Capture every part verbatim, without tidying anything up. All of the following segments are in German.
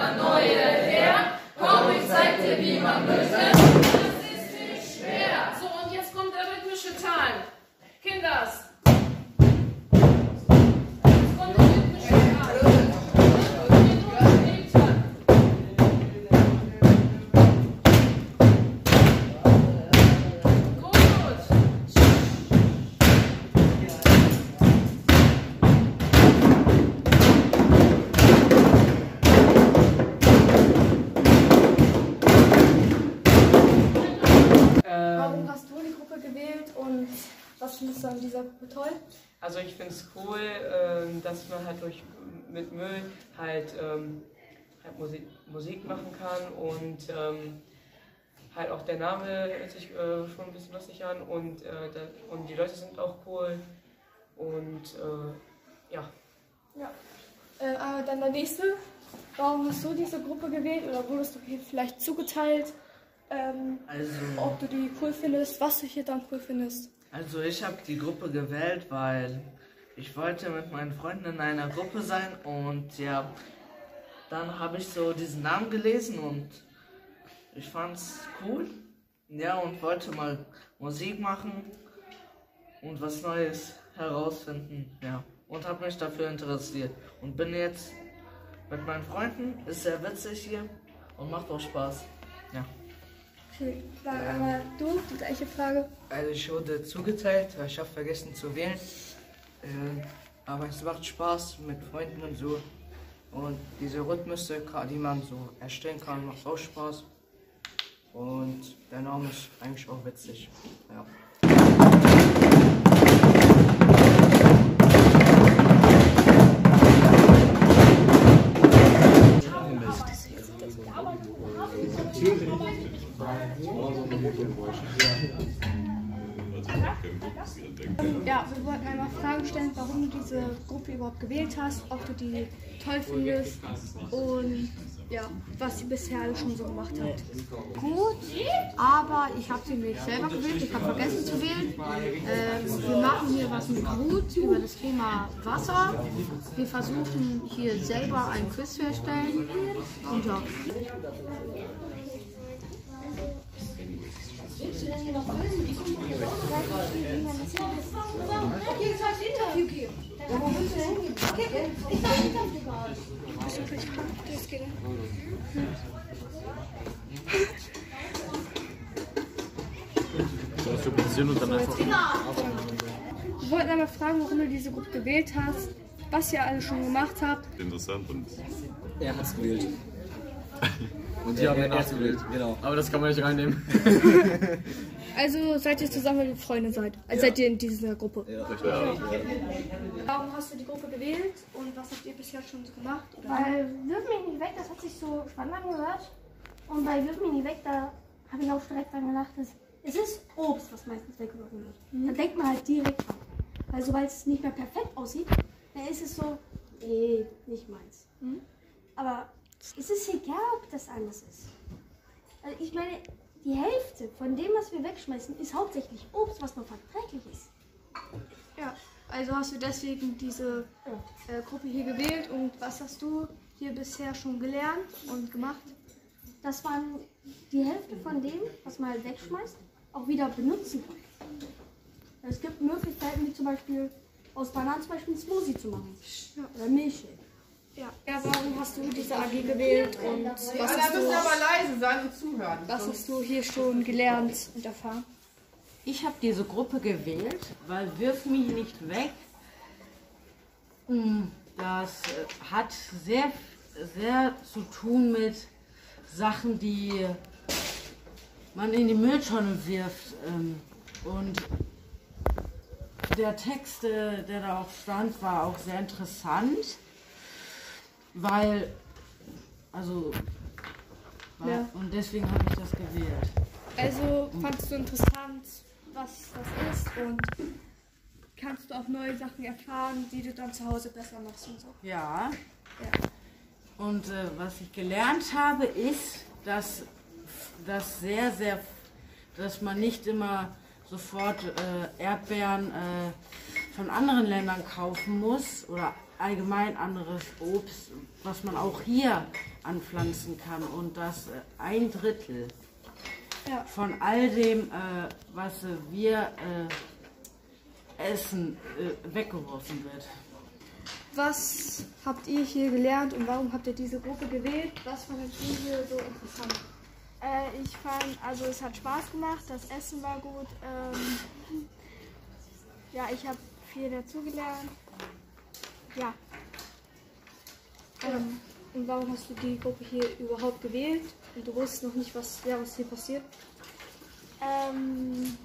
immer neue her. Komm, ich zeig dir, wie man Rhythmen. Das ist nicht schwer. So, und jetzt kommt der rhythmische Teil. Kinders. Jetzt kommt der rhythmische Teil. Warum hast du die Gruppe gewählt und was findest du an dieser Gruppe toll? Also ich finde es cool, ähm, dass man halt durch mit Müll halt, ähm, halt Musik, Musik machen kann und ähm, halt auch der Name hört sich äh, schon ein bisschen lustig an und, äh, da, und die Leute sind auch cool und äh, ja. Ja. Äh, aber dann der nächste. Warum hast du diese Gruppe gewählt oder wurdest du hier vielleicht zugeteilt? Ähm, Also, ob du die cool findest, was du hier dann cool findest? also ich habe die Gruppe gewählt, weil ich wollte mit meinen Freunden in einer Gruppe sein und ja, dann habe ich so diesen Namen gelesen und ich fand's cool. Ja, und wollte mal Musik machen und was Neues herausfinden, ja. Und habe mich dafür interessiert und bin jetzt mit meinen Freunden, ist sehr witzig hier und macht auch Spaß, ja. Okay, dann aber du, die gleiche Frage. Also ich wurde zugeteilt, weil ich habe vergessen zu wählen. Äh, aber es macht Spaß mit Freunden und so. Und diese Rhythmusse, die man so erstellen kann, macht auch Spaß. Und der Name ist eigentlich auch witzig. Ja. Ja, wir wollten einmal Fragen stellen, warum du diese Gruppe überhaupt gewählt hast, ob du die toll findest und ja, was sie bisher alles schon so gemacht hat. Gut, aber ich habe sie nicht selber gewählt, ich habe vergessen zu wählen. Ähm, wir machen hier was mit Ruth über das Thema Wasser. Wir versuchen hier selber ein Quiz zu erstellen und ja. Wir wollten einmal fragen, warum du diese Gruppe gewählt hast, was ihr alles schon gemacht habt. Interessant und Er hat es gewählt. Und die haben ihn nachgewählt, genau. Aber das kann man nicht reinnehmen. Also seid ihr zusammen, weil ihr Freunde seid? Also Ja. seid ihr in dieser Gruppe? Ja, richtig. Warum hast du die Gruppe gewählt und was habt ihr bisher schon so gemacht? Oder? Weil Wirf mich nicht weg, das hat sich so spannend angehört. Und bei Wirf mich nicht weg, da habe ich auch direkt dran gedacht, dass es ist Obst, was meistens weggeworfen wird. Mhm. Da denkt man halt direkt dran. Weil sobald es nicht mehr perfekt aussieht, dann ist es so, nee, nicht meins. Mhm. Aber es ist egal, ob das anders ist. Also ich meine, die Hälfte von dem, was wir wegschmeißen, ist hauptsächlich Obst, was noch verträglich ist. Ja, also hast du deswegen diese äh, Gruppe hier gewählt und was hast du hier bisher schon gelernt und gemacht? Dass man die Hälfte von dem, was man halt wegschmeißt, auch wieder benutzen kann. Es gibt Möglichkeiten, wie zum Beispiel aus Bananen zum Beispiel einen Smoothie zu machen. Ja. Oder Milchshake. Ja. Ja, warum hast du diese A G gewählt und was Ja, hast, da müssen du, wir aber leise sein und zuhören. was hast du hier schon gelernt und erfahren? Ich habe diese Gruppe gewählt, weil Wirf mich nicht weg. Das äh, hat sehr, sehr zu tun mit Sachen, die man in die Mülltonne wirft. ähm, Und der Text, äh, der da auch stand, war auch sehr interessant, weil, also, weil, Ja. und deswegen habe ich das gewählt. Also fandest du interessant, was das ist und kannst du auch neue Sachen erfahren, die du dann zu Hause besser machst und so. Ja. Ja. Und äh, was ich gelernt habe, ist, dass das sehr, sehr, dass man nicht immer sofort äh, Erdbeeren äh, von anderen Ländern kaufen muss oder allgemein anderes Obst, was man auch hier anpflanzen kann. Und dass äh, ein Drittel Ja. von all dem, äh, was äh, wir äh, essen, äh, weggeworfen wird. Was habt ihr hier gelernt und warum habt ihr diese Gruppe gewählt? Was fandet ihr hier so interessant? Äh, ich fand, also es hat Spaß gemacht, das Essen war gut. Ähm, ja, ich habe viel dazugelernt. Ja. Ähm, und warum hast du die Gruppe hier überhaupt gewählt? Und du wusstest noch nicht, was, ja, was hier passiert? Ähm,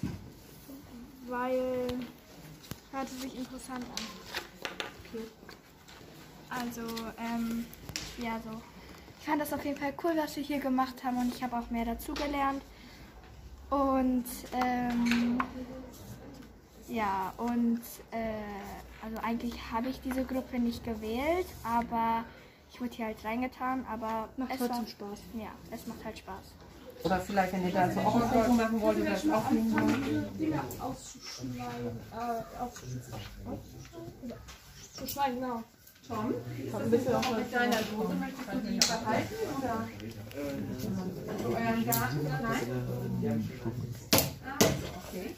weil hörte sich interessant an. Okay. Also, ähm, ja, so. Ich fand das auf jeden Fall cool, was wir hier gemacht haben und ich habe auch mehr dazugelernt. Und, ähm, ja, und, äh, also eigentlich habe ich diese Gruppe nicht gewählt, aber ich wurde hier halt reingetan, aber Macht es trotzdem war, Spaß. Ja, es macht halt Spaß. Oder vielleicht, wenn ihr dazu auch eine Prüfung machen wollt, oder das aufnehmen wollt. Dinge auszuschneiden, äh, aufzuschneiden. Zuschneiden, genau. Tom, ein bisschen auch mit deiner Dose, möchtest du die behalten, oder? Euren Garten? Nein? Ah, okay.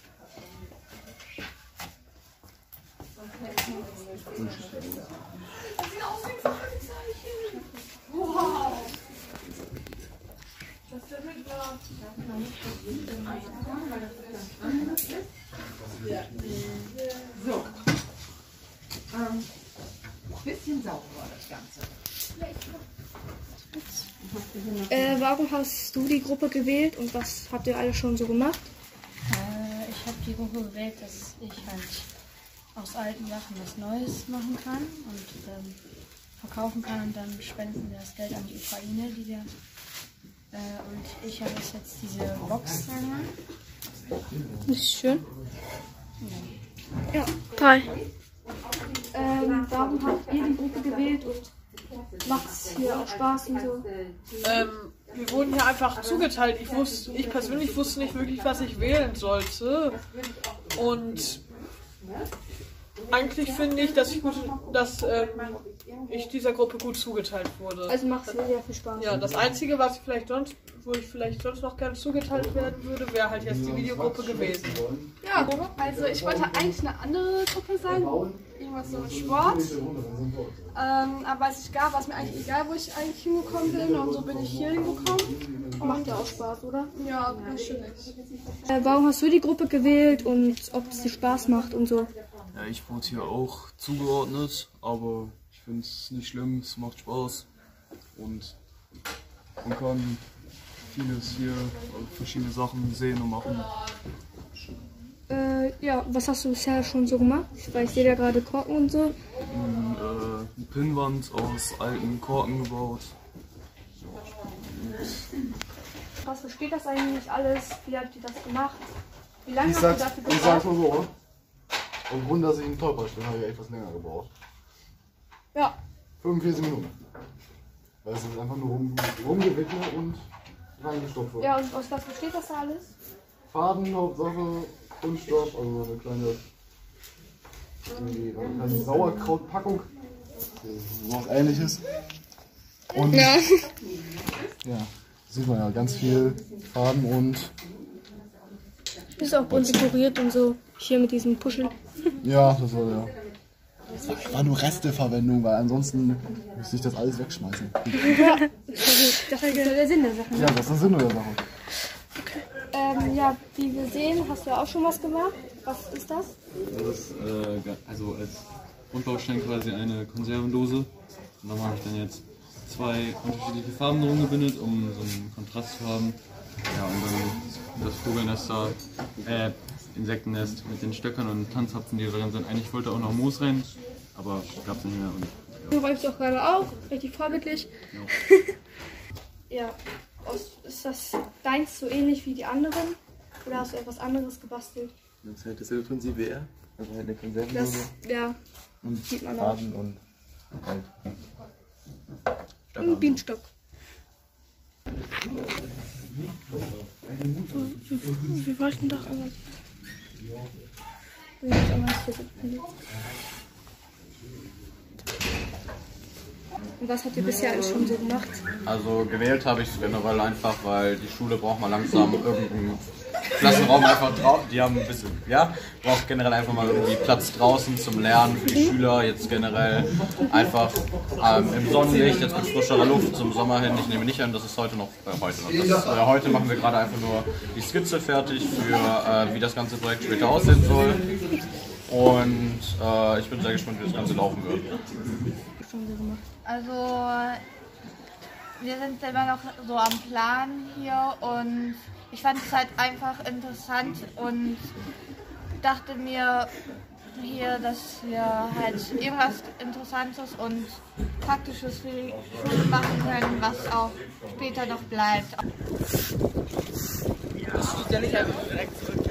Das sieht aus wie ein Fragezeichen. Wow. Das ist der Riddler. So. Ähm, bisschen sauber das Ganze. Äh, warum hast du die Gruppe gewählt und was habt ihr alle schon so gemacht? Äh, ich habe die Gruppe gewählt, dass ich halt aus alten Sachen was Neues machen kann und ähm, verkaufen kann und dann spenden wir das Geld an die Ukraine, die wir äh, und ich habe jetzt diese Box dran. Das ist schön. Ja, toll. Ähm, warum habt ihr die Gruppe gewählt und macht es hier auch Spaß und so? Ähm, wir wurden hier einfach zugeteilt. Ich wusste, ich persönlich wusste nicht wirklich, was ich wählen sollte. Und eigentlich finde ich, dass ich, gut, dass, ähm, ich dieser Gruppe gut zugeteilt wurde. Also macht es mir sehr viel Spaß. Ja, das Einzige, was ich vielleicht sonst, wo ich vielleicht sonst noch gerne zugeteilt werden würde, wäre halt jetzt die Videogruppe gewesen. Ja, also ich wollte eigentlich eine andere Gruppe sein, irgendwas so mit Sport. Ähm, aber als ich gab, war es mir eigentlich egal, wo ich eigentlich hingekommen bin und so bin ich hier hingekommen. Und macht ja auch Spaß, oder? Ja, natürlich. Äh, warum hast du die Gruppe gewählt und ob es dir Spaß macht und so? Ja, ich wurde hier auch zugeordnet, aber ich finde es nicht schlimm, es macht Spaß und man kann vieles hier, verschiedene Sachen sehen und machen. Äh, ja, was hast du bisher schon so gemacht? Weil ich sehe da gerade Korken und so. Ein, äh, eine Pinnwand aus alten Korken gebaut. Was versteht das eigentlich alles? Wie habt ihr das gemacht? Wie lange Ich habt sag's, ihr dafür ich sag's gebraucht? mal so, aufgrund, dass ich einen Stolperstein habe, ich etwas länger gebraucht. Ja. fünfundvierzig Minuten. Weil es ist einfach nur rum, rumgewickelt und reingestopft wurde. Ja, und aus was besteht das da alles? Faden, Hauptsache, Kunststoff, also eine kleine, eine kleine Sauerkrautpackung. So was ähnliches. Und Ja. ja, sieht man ja ganz viel Farben und Ist auch bunt dekoriert und so. Hier mit diesem Puschel. ja, das war ja. Das war nur Resteverwendung, weil ansonsten müsste ich das alles wegschmeißen. Ja, das ist ja der Sinn der Sache. Ja, das ist der Sinn der Sache. Ähm, ja, wie wir sehen, hast du auch schon was gemacht. Was ist das? Das ist äh, also als Grundbaustein quasi eine Konservendose. Und da habe ich dann jetzt zwei unterschiedliche Farben drum gebündelt, um so einen Kontrast zu haben. Ja, und dann das Vogelnest da, äh, Insektennest mit den Stöckern und Tanzhapfen, die da drin sind. Eigentlich wollte auch noch Moos rein, aber gab es nicht mehr. Und, Du räumst auch gerade auf, richtig vorbildlich. ja. Ja, aus- ist das deins so ähnlich wie die anderen? Oder hast du etwas anderes gebastelt? Das ist halt dasselbe Prinzip wie er. Also halt eine Konservendose. Das, ja, und sieht man auch. Farben und halt. Ein Bienenstock. Wir, wir wollten doch aber. Wir wollten aber nicht versuchen. Und was habt ihr bisher alles schon so gemacht? Also gewählt habe ich es generell einfach, weil die Schule braucht mal langsam irgendeinen Klassenraum einfach drauf. Die haben ein bisschen, ja, braucht generell einfach mal irgendwie Platz draußen zum Lernen für die Schüler. Jetzt generell einfach ähm, im Sonnenlicht, jetzt mit frischerer Luft zum Sommer hin. Ich nehme nicht an, das ist heute noch, äh, heute noch. Das ist, äh, heute machen wir gerade einfach nur die Skizze fertig für, äh, wie das ganze Projekt später aussehen soll. Und äh, ich bin sehr gespannt, wie das Ganze laufen wird. Also, wir sind immer noch so am Plan hier und ich fand es halt einfach interessant und dachte mir hier, dass wir halt irgendwas Interessantes und Praktisches für die Schule machen können, was auch später noch bleibt. Das stelle ich einfach direkt zurück.